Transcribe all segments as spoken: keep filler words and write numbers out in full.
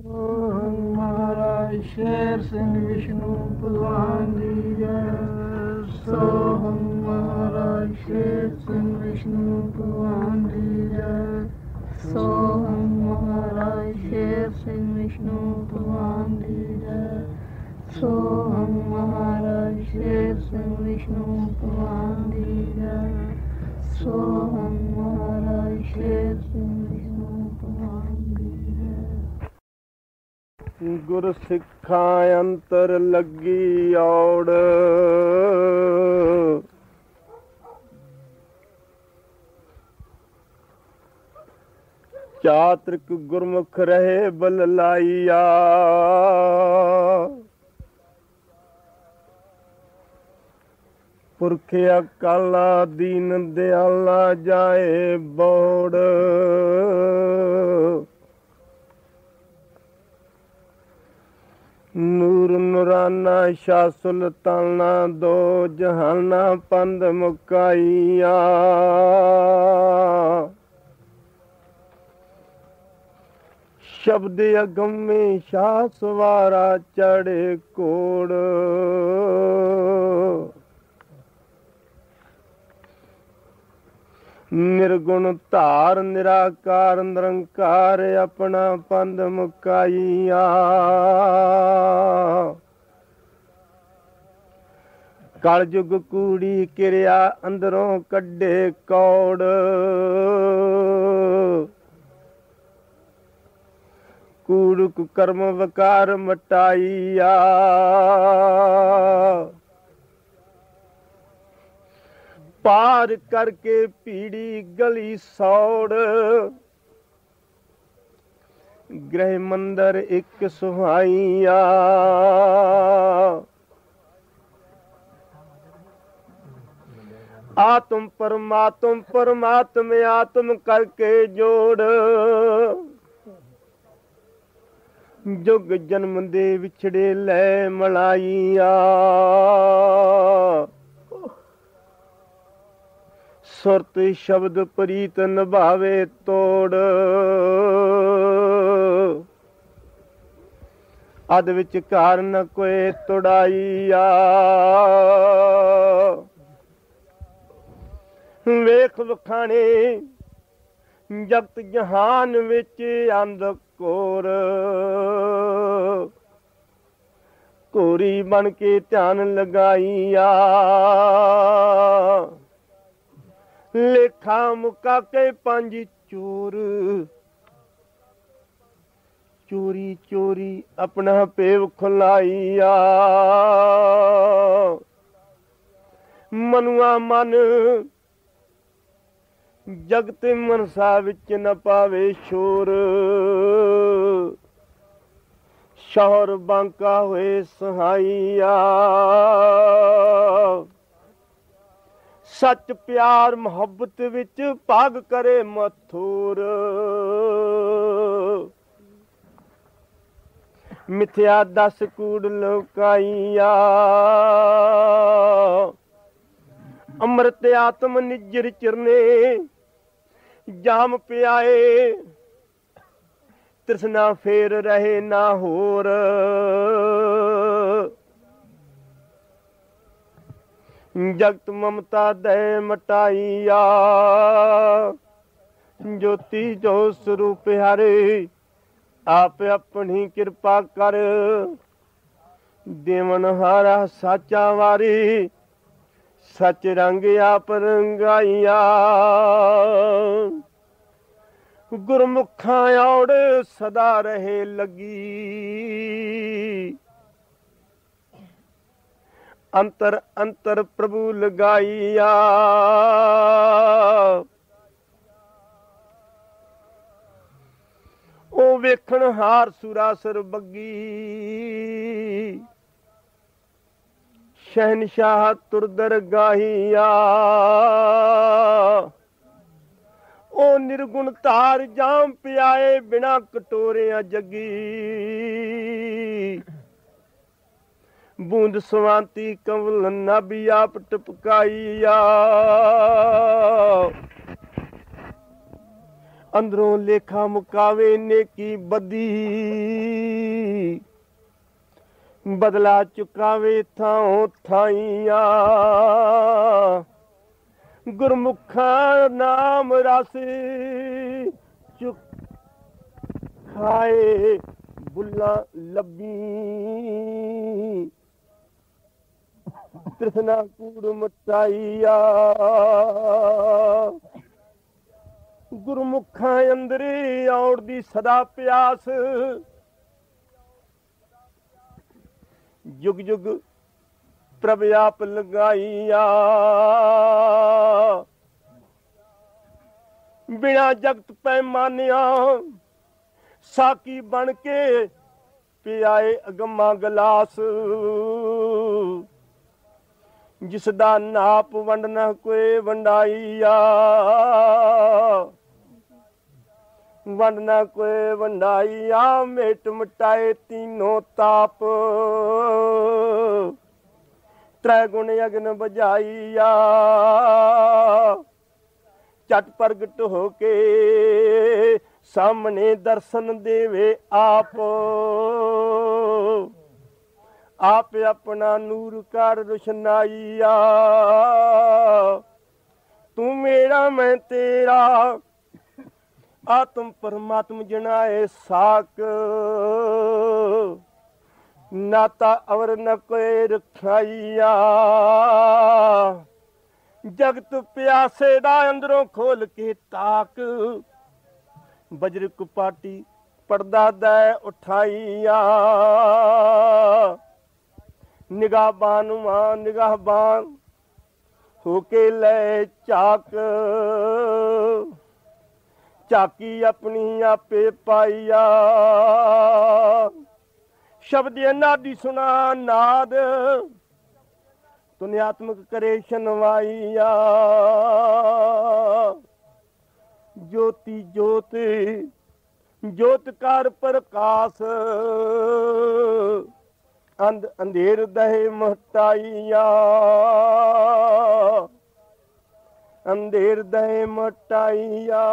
सोहम महाराज शेर सिंह विष्णु भगवान जी जय। सोहम महाराज शेर सिंह विष्णु भगवान जी जय। सोहम महाराज शेर सिंह विष्णु भगवान जी जय। सोहम महाराज शेर सिंह विष्णु भगवान जी जय। सोहम महाराज शेर सिंह विष्णु भगवान जी जय। गुर सिखां अंतर लगी औड़, चातृक गुरमुख रहे बल लाइया। पुरख अकाला दीन दयाला जाए बोड़, नूर नूराना शाह सुल्ताना दो जहाना पंद मुकाइया। शब्द अगम में शाह सवारा चढ़े कोड़, निर्गुण धार निराकार निरंकार अपना पंद मुकाइया। कलयुग कूड़ी किरिया अंदरों कड्डे कौड़, कूड़ कर्म वकार मटाइया। पार करके पीड़ी गली सौड़, गृह मंदिर एक सुहाइया। आत्म परमात्म परमात्म आत्म करके जोड़, जुग जन्म दे विछड़े ले मलाइया। सुरत शब्द प्रीत निभावे तोड़, अद विच कार न कोई तुड़ाइया। वेख वखाने जगत जहान विच अंधकोर, कोरी बन के ध्यान लगाइया। लेखा मुका के पंज चोर, चोरी चोरी अपना पेव खुलाइया। मनुआ मन जगत मनसा विच न पावे शोर, शौर बांका होए सहाइया। सच प्यार मोहब्बत विच भाग करे मथुर, मिथ्या दस कूड़ लुकाइया। अमृत आत्म निजर चिरने जाम पियाए, तृष्णा फेर रहे ना होर। जगत ममता दय मटाइया, ज्योति जो स्वरूप हरे आप अपनी कृपा कर। देवन हारा साचा वारी सच रंग आप रंगाइया। गुरमुखा औड़ सदा रहे लगी, अंतर अंतर प्रभु लगाइया। ओ वेखण हार सुरासर बग्गी, शहनशाह तुरदर गाहिया। ओ निर्गुण तार जाम पियाए बिना कटोरिया जगी। बूंद स्वांति कंवल नबी आप टपकाइया। ਅੰਦਰੋਂ ਲੇਖਾ ਮੁਕਾਵੇ ਨੇਕੀ ਬਦੀ, ਬਦਲਾ ਚੁਕਾਵੇ ਥਾਂ ਥਾਈਆਂ। ਗੁਰਮੁਖਾਂ ਨਾਮ ਰਸ ਚੁਕ ਖਾਏ ਬੁੱਲਾਂ ਲੱਭੀ, ਤ੍ਰਿਸ਼ਨਾ ਕੂੜ ਮਟਾਈਆ। ਗੁਰਮੁਖਾਂ ਅੰਦਰੇ ਆਉਣ ਦੀ ਸਦਾ ਪਿਆਸ, ਜੁਗ ਜੁਗ ਪ੍ਰਭ ਆਪ ਲਗਾਈਆ। ਬਿਨਾ ਜਗਤ ਪੈਮਾਨਿਆ ਸਾਕੀ ਬਣ ਕੇ ਪਿਆਏ ਅਗਮਾ ਗਲਾਸ, ਜਿਸ ਦਾ ਨਾਪ ਵੰਡਣਾ ਕੋਈ ਵੰਡਾਈਆ। ਵੰਡਣਾ ਕੋਈ ਵੰਡਾਈਆ, ਮੇਟ ਮਟਾਏ ਤੀਨੋਂ ਤਾਪ। ਤ੍ਰੈ ਗੁਣ ਅਗਨ ਬੁਝਾਈਆ, ਝਟ ਪ੍ਰਗਟ ਹੋ ਕੇ ਸਾਹਮਣੇ ਦਰਸ਼ਨ ਦੇਵੇ ਆਪ। ਆਪ ਆਪਣਾ ਨੂਰ ਕਰ ਰੁਸ਼ਨਾਈਆ। ਤੂੰ ਮੇਰਾ ਮੈਂ ਤੇਰਾ, ਆਤਮ ਪਰਮਾਤਮ ਜਨਾਏ ਸਾਕ। ਨਾਤਾ ਅਵਰ ਨ ਕੋਈ ਰਖਾਈਆ। ਜਗਤ ਪਿਆਸੇ ਦਾ ਅੰਦਰੋਂ ਖੋਲ ਕੇ ਤਾਕ, ਬਜਰ ਕੁਪਾਟੀ ਪਰਦਾ ਦੈ ਉਠਾਈਆ। ਨਿਗਾਹ ਬਾਨੁਆ ਨਿਗਾਹ ਬਾਨ ਹੋ ਕੇ ਲੈ ਝਾਕ, ਝਾਕੀ ਆਪਣੀ ਆਪੇ ਪਾਈਆ। ਸ਼ਬਦ ਨਾਦੀ ਸੁਣਾ ਨਾਦ, ਤੁਨਿਆਤਮਕ ਕਰੇ ਸ਼ਨਵਾਈਆ। ਜੋਤੀ ਜੋਤ ਜੋਤਕਾਰ ਪ੍ਰਕਾਸ਼, ਅੰਧ ਅੰਧੇਰ ਦਹਿ ਮਟਾਈਆ। ਅੰਧੇਰ ਦਹਿ ਮਟਾਈਆ।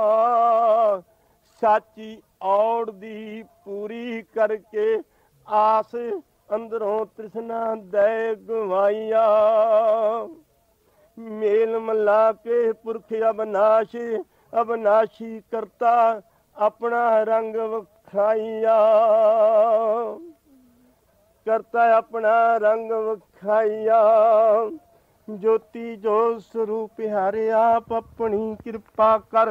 ਸਾਚੀ ਔੜ ਦੀ ਪੂਰੀ ਕਰਕੇ ਆਸ, ਅੰਦਰੋਂ ਤ੍ਰਿਸ਼ਨਾ ਦੈ ਗਵਾਈਆ। ਮੇਲ ਮਲਾ ਕੇ ਪੁਰਖ ਅਬਨਾਸ਼, ਅਬਨਾਸ਼ੀ ਕਰਤਾ ਆਪਣਾ ਰੰਗ ਵਿਖਾਈਆ। ਕਰਤਾ ਆਪਣਾ ਰੰਗ ਵਿਖਾਈਆ। ਜੋਤੀ ਜੋ ਸਰੂਪ ਹਾਰੇ ਆਪ ਆਪਣੀ ਕਿਰਪਾ ਕਰ।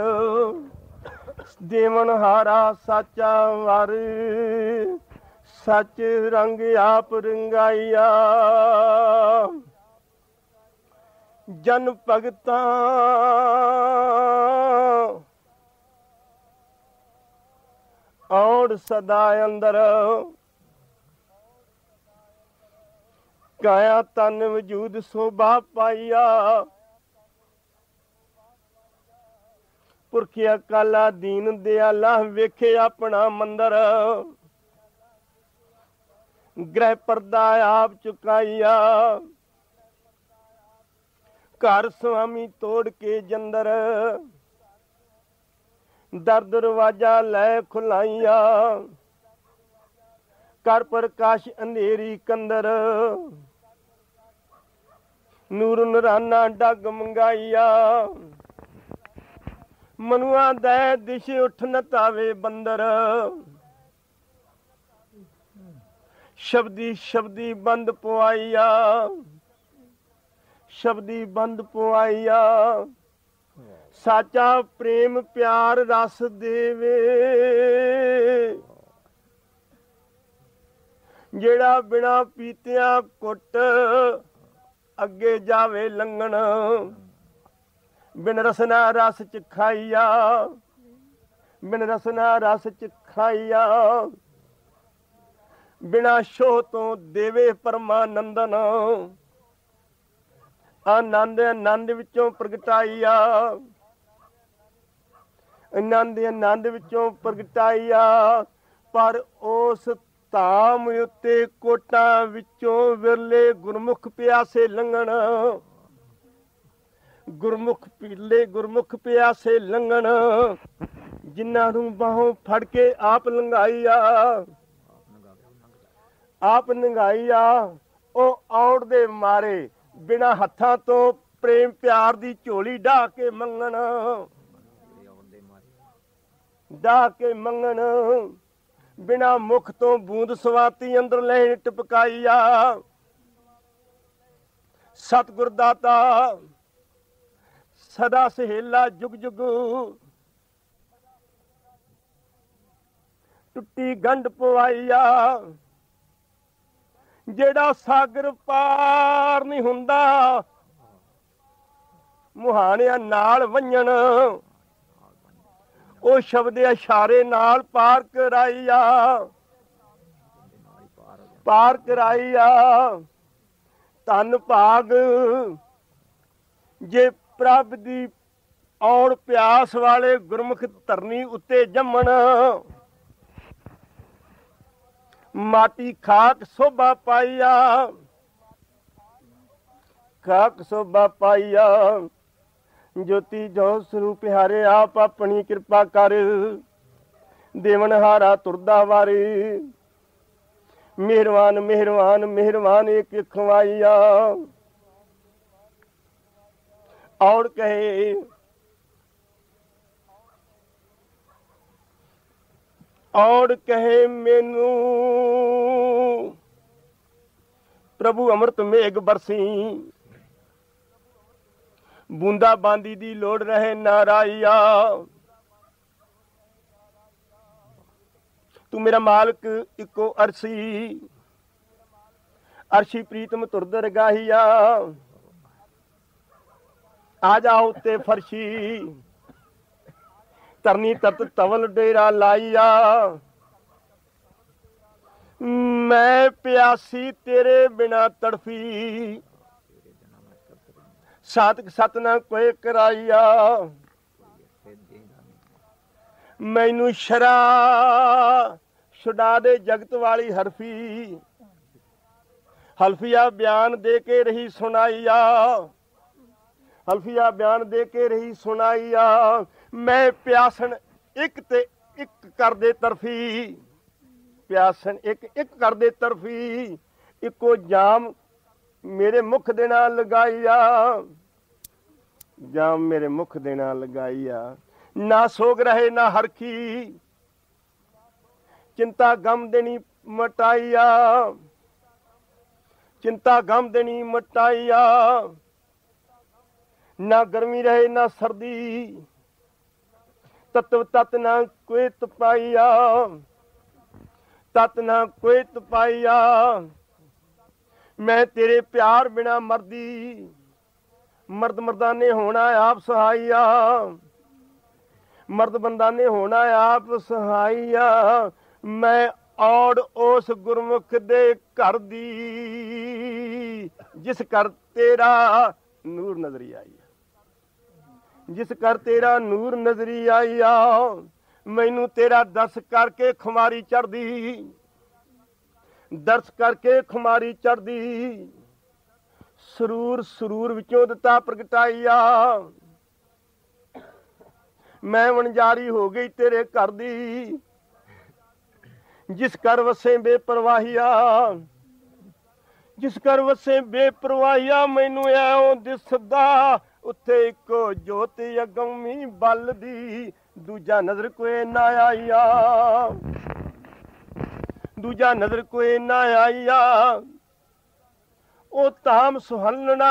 ਦੇਵਨ ਹਾਰਾ ਸਾਚਾ ਵਰ, ਸੱਚ ਰੰਗ ਆਪ ਰੰਗਾਈਆ। ਜਨ ਭਗਤਾਂ ਔੜ ਸਦਾ ਅੰਦਰ, ਕਾਇਆ ਤਨ ਵਜੂਦ ਸੋਭਾ ਪਾਈਆ। ਪੁਰਖਿਆ ਕਾਲਾ ਦੀਨ ਦਿਆਲਾ ਵੇਖੇ ਆਪਣਾ ਮੰਦਰ। ਗ੍ਰਹਿ ਪਰਦਾ ਆਪ ਚੁਕਾਈਆ। ਘਰ ਸੁਆਮੀ ਤੋੜ ਕੇ ਜੰਦਰ, ਦਰ ਦਰਵਾਜਾ ਲੈ ਖੁਲਾਈਆ। ਕਰ ਪ੍ਰਕਾਸ਼ ਅੰਧੇਰੀ ਕੰਦਰ, ਨੂਰ ਨਰਾਨਾ ਡੱਗ ਮੰਗਾਈਆ। ਮਨੁਆ ਦੈ ਦਿਸ਼ ਉਠ ਨਤਾਵੇ ਬੰਦਰ। ਸ਼ਬਦੀ ਸ਼ਬਦੀ ਬੰਦ ਪਵਾਈਆ। ਸ਼ਬਦੀ ਬੰਦ ਪਵਾਈਆ। ਸਾਚਾ ਪ੍ਰੇਮ ਪਿਆਰ ਰਸ ਦੇਵੇ, ਜਿਹੜਾ ਬਿਨਾ ਪੀਤਿਆਂ ਕੁੱਟ ਅੱਗੇ ਜਾਵੇ ਲੰਘਣ। ਬਿਨ ਰਸਨਾ ਰਸ ਚ ਖਾਈਆ। ਬਿਨ ਰਸਨਾ ਰਸ ਚ ਖਾਈਆ। ਬਿਨਾ ਸ਼ੋਹ ਤੋਂ ਦੇਵੇ ਪਰਮਾਨੰਦਨ। ਆਨੰਦ ਆਨੰਦ ਵਿੱਚੋਂ ਪ੍ਰਗਟਾਈਆ। ਆਨੰਦ ਆਨੰਦ ਵਿੱਚੋਂ ਪ੍ਰਗਟਾਈਆ। ਪਰ ਉਸ ਧਾਮ ਉੱਤੇ ਕੋਟਾਂ ਵਿੱਚੋਂ ਵਿਰਲੇ ਗੁਰਮੁਖ ਪਿਆਸੇ ਲੰਘਣ। ਗੁਰਮੁਖ ਪੀਲੇ ਗੁਰਮੁਖ ਪਿਆਸੇ ਲੰਘਣ। ਜਿਨ੍ਹਾਂ ਨੂੰ ਬਾਹੋਂ ਫੜ ਕੇ ਆਪ ਲੰਘਾਈ ਆ, ਆਪ ਲੰਘਾਈ ਆ, ਉਹ ਆਉਣ ਦੇ ਮਾਰੇ ਬਿਨਾਂ ਹੱਥਾਂ ਤੋਂ ਪ੍ਰੇਮ ਪਿਆਰ ਦੀ ਝੋਲੀ ਢਾਹ ਕੇ ਮੰਗਣ, ਢਾਹ ਕੇ ਮੰਗਣ, ਬਿਨਾਂ ਮੁਖ ਤੋਂ ਬੂੰਦ ਸਵਾਤੀ ਅੰਦਰ ਲੈਣ ਟਪਕਾਈ ਆ। ਸਤਿਗੁਰ ਦਾਤਾ ਸਦਾ ਸਹੇਲਾ ਜੁਗ ਜੁਗ, ਟੁੱਟੀ ਗੰਢ ਪਵਾਈ ਆ। ਜਿਹੜਾ ਸਾਗਰ ਪਾਰ ਨਹੀਂ ਹੁੰਦਾ, ਮੁਹਾਣਿਆਂ ਨਾਲ ਵੰਝਣ, ਉਹ ਸ਼ਬਦ ਇਸ਼ਾਰੇ ਨਾਲ ਪਾਰ ਕਰਾਈ ਆ, ਪਾਰ ਕਰਾਈ ਆ। ਧੰਨ ਭਾਗ ਜੇ ਪ੍ਰਭ ਦੀ ਆਉਣ ਪਿਆਸ ਵਾਲੇ ਗੁਰਮੁਖ ਧਰਨੀ ਉੱਤੇ ਜੰਮਣ। ਮਾਟੀ ਖਾਕ ਸੋਭਾ ਪਾਈਆ, ਖਾਕ ਸੋਭਾ ਪਾਈਆ। ਜੋਤੀ ਜੋ ਸਰੂਪ ਹਾਰੇ ਆਪ ਆਪਣੀ ਕਿਰਪਾ ਕਰ, ਦੇਵਨ ਹਾਰਾ ਤੁਰਦਾ ਵਾਰੇ। ਮਿਹਰਬਾਨ ਮਿਹਰਬਾਨ ਮਿਹਰਬਾਨ ਇੱਕ ਖਵਾਈਆ। ਔਰ ਕਹੇ ਔਰ ਕਹੇ ਮੈਨੂੰ ਪ੍ਰਭੂ ਅੰਮ੍ਰਿਤ ਮੇਘ ਬਰਸੀ, ਬੂੰਦਾ ਬਾਂਦੀ ਦੀ ਲੋੜ ਰਹੇ ਨਾਰਾਇਆ। ਤੂੰ ਮੇਰਾ ਮਾਲਕ ਇੱਕੋ ਅਰਸ਼ੀ, ਅਰਸ਼ੀ ਪ੍ਰੀਤਮ ਤੁਰਦਰ ਗਾਹੀਆ। ਆ ਜਾ ਉੱਤੇ ਫਰਸ਼ੀ, ਧਰਨੀ ਤਤ ਤਵਲ ਡੇਰਾ ਲਾਈਆ। ਮੈਂ ਪਿਆਸੀ ਤੇਰੇ ਬਿਨਾ ਤੜਫੀ, ਸਾਤਕ ਸਤ ਨਾ ਕੋਈ ਕਰਾਈਆ। ਮੈਨੂੰ ਸ਼ਰਾ ਛੁਡਾ ਦੇ ਜਗਤ ਵਾਲੀ ਹਰਫੀ, ਹਲਫੀਆ ਬਿਆਨ ਦੇ ਕੇ ਰਹੀ ਸੁਣਾਈਆ, ਹਲਫੀਆ ਬਿਆਨ ਦੇ ਕੇ ਰਹੀ ਸੁਣਾਈਆ। ਮੈਂ ਪਿਆਸਣ ਇੱਕ ਤੇ ਇੱਕ ਕਰਦੇ ਤਰਫੀ, ਪਿਆਸਣ ਇੱਕ ਇੱਕ ਕਰਦੇ ਤਰਫੀ। ਇੱਕੋ ਜਾਮ ਮੇਰੇ ਮੁਖ ਦੇ ਨਾਲ ਲਗਾਈਆ, ਜਾਮ ਮੇਰੇ ਮੁਖ ਦੇ ਨਾਲ ਲਗਾਈਆ। ਨਾ ਸੋਗ ਰਹੇ ਨਾ ਹਰਖੀ, ਚਿੰਤਾ ਗਮ ਦੇਣੀ ਮਟਾਈਆ, ਚਿੰਤਾ ਗਮ ਦੇਣੀ ਮਟਾਈਆ। ਨਾ ਗਰਮੀ ਰਹੇ ਨਾ ਸਰਦੀ, ਤਤਵ ਤਤ ਨਾ ਕੋਈ ਤਪਾਈਆ, ਤਤ ਨਾ ਕੋਈ ਤਪਾਈਆ। ਮੈਂ ਤੇਰੇ ਪਿਆਰ ਬਿਨਾ ਮਰਦੀ, ਮਰਦ ਮਰਦਾਨੇ ਹੋਣਾ ਆਪ ਸਹਾਈਆ, ਮਰਦ ਬੰਦਾਨੇ ਹੋਣਾ ਆਪ ਸਹਾਈਆ। ਮੈਂ ਔੜ ਉਸ ਗੁਰਮੁਖ ਦੇ ਘਰ ਦੀ, ਜਿਸ ਘਰ ਤੇਰਾ ਨੂਰ ਨਜ਼ਰੀ ਆਈ, ਜਿਸ ਘਰ ਤੇਰਾ ਨੂਰ ਨਜ਼ਰੀ ਆਈਆ। ਮੈਨੂੰ ਤੇਰਾ ਦਰਸ ਕਰਕੇ ਖੁਮਾਰੀ ਚੜਦੀ, ਦਰਸ ਕਰਕੇ ਖੁਮਾਰੀ ਚੜਦੀ। ਸਰੂਰ ਸਰੂਰ ਵਿੱਚੋਂ ਦਿੱਤਾ ਪ੍ਰਗਟਾਈਆ। ਮੈਂ ਵਣਜਾਰੀ ਹੋ ਗਈ ਤੇਰੇ ਘਰ ਦੀ, ਜਿਸ ਘਰ ਵਸੇ ਬੇਪਰਵਾਹੀਆ, ਜਿਸ ਘਰ ਵਸੇ ਬੇਪਰਵਾਹੀਆ। ਮੈਨੂੰ ਐਉਂ ਦਿਸਦਾ ਉੱਥੇ ਇੱਕੋ ਜੋਤ ਅਗੰਮੀ ਬਲਦੀ, ਦੂਜਾ ਨਜ਼ਰ ਕੋਈ ਨਾ ਆਈਆ, ਦੂਜਾ ਨਜ਼ਰ ਕੋਈ ਨਾ ਆਈਆ। ਉਹ ਧਾਮ ਸੁਹਲਣਾ,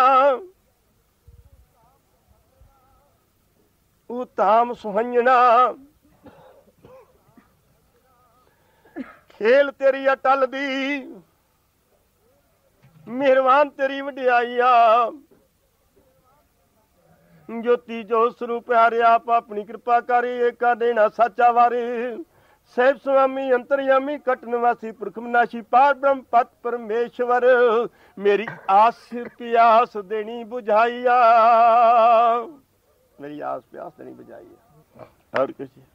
ਉਹ ਧਾਮ ਸੁਹੰਜਣਾ। ਖੇਲ ਤੇਰੀ ਅਟਲ ਦੀ, ਮਿਹਰਬਾਨ ਤੇਰੀ ਵਡਿਆਈਆ। ਜੋਤੀ ਜੋ ਸਰੂਪ ਪਿਆਰੇ ਆਪ ਆਪਣੀ ਕਿਰਪਾ ਕਰੀ, ਏਕਾ ਦੇਣਾ ਸਾਚਾ ਵਾਰੇ। ਸਹਿਬ ਸੁਆਮੀ ਅੰਤਰਯਾਮੀ ਕਟ ਨਿਵਾਸੀ ਪੁਰਖ ਵਿਨਾਸ਼ੀ ਪਾਰ ਬ੍ਰਹਮ ਪਤ ਪਰਮੇਸ਼ਵਰ। ਮੇਰੀ ਆਸ ਪਿਆਸ ਦੇਣੀ ਬੁਝਾਈਆ, ਮੇਰੀ ਆਸ ਪਿਆਸ ਦੇਣੀ ਬੁਝਾਈਆ। ਹੋਰ ਕੁਛ